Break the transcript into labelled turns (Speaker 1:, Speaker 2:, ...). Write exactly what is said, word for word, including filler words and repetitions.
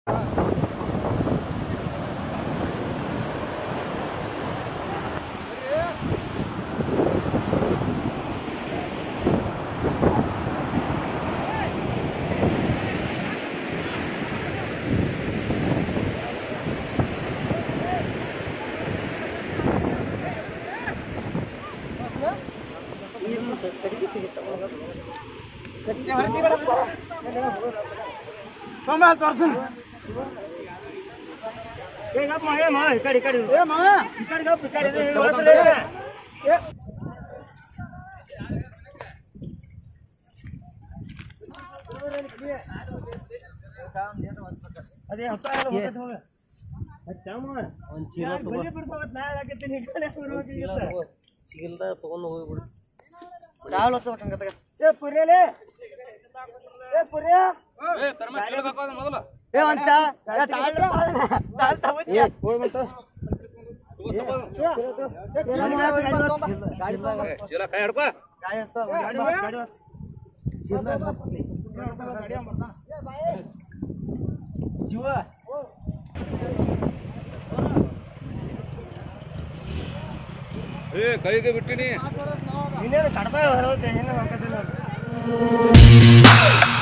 Speaker 1: ಅದೇ ಹತ್ತ ಚೀಲ್ದ ತಗೊಂಡು ಹೋಗ್ಬಿಡು ಕಾಳು ಹತ್ತದ ಏ ಪುರಿಯಲೇ ಏ ಪುರಿಯ ಏ ಪರಮ ಕೇಳಬೇಕು ಅದು ಮೊದಲು ಏ ಅಂತ ಏ ತಾಳ ತಾಳ ತಗೋತಿ ಏ ಹೋಯ್ ಮತ್ತ ಚೀಲ ಕೈ ಹಿಡ್ಕೋ ಗಾಡಿ ಹತ್ತ ಗಾಡಿ ಗಾಡಿ ಚೀಲ ಹತ್ತಲಿ ಗಾಡಿ ಬರ್ತಾನ ಜೀವ ಏ ಕೈಗೆ ಬಿಟ್ಟಿನಿ ನೀನೇನು ಕಡಪ ಹೊರತೆ ಏನು ಹಾಕದಿಲ್ಲ